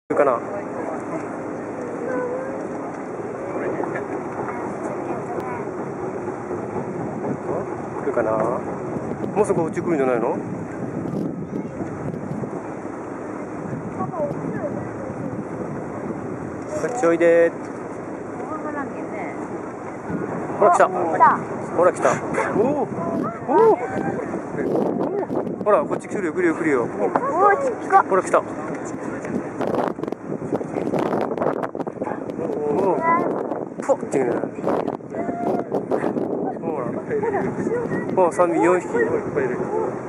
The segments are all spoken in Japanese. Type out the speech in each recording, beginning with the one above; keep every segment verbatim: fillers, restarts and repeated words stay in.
かな。来るかな。もうすぐこっち来るんじゃないの。こっちおいで。ほら来た。ほら来た。おお。おお。ほらこっち来るよ来るよ来るよ。ほら来た。おお。ポッって言うね。ほら。もう三匹四匹いっぱいいる。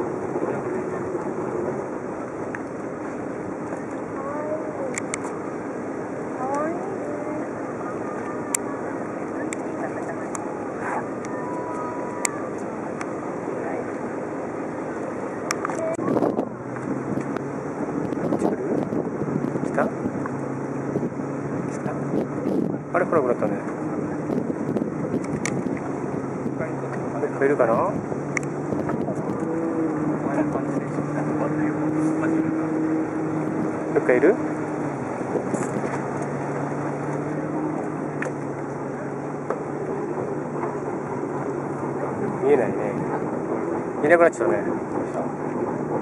来た？来た？あれ、来なくなったね。どっかいるかな？どっかいる？見えないね。いなくなっちゃったね。